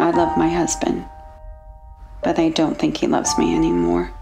I love my husband, but I don't think he loves me anymore.